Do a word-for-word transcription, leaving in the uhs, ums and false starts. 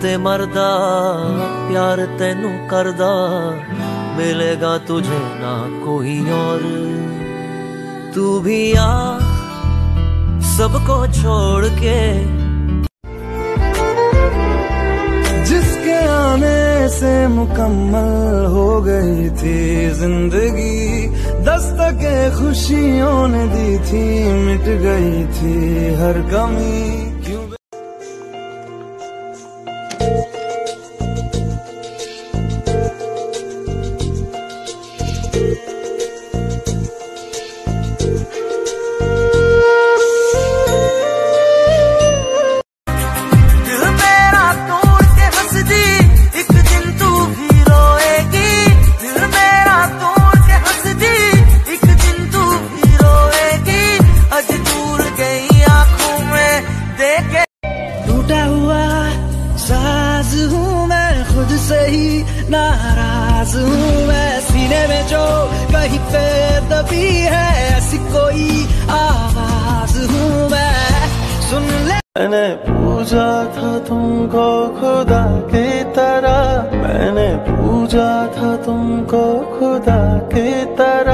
ते मरदा प्यार तेनू करदा, मिलेगा तुझे ना कोई और। तू भी आ सबको छोड़ के, जिसके आने से मुकम्मल हो गई थी जिंदगी, दस्तके खुशियों ने दी थी, मिट गई थी हर कमी। क्यों टूटा हुआ साज हूँ मैं, खुद से ही नाराज हूँ मैं, सीने में जो कहीं पे दबी है ऐसी कोई आवाज हूँ मैं, सुन ले। मैंने पूजा था तुमको खुदा की तरह, मैंने पूजा था तुमको खुदा की तरह।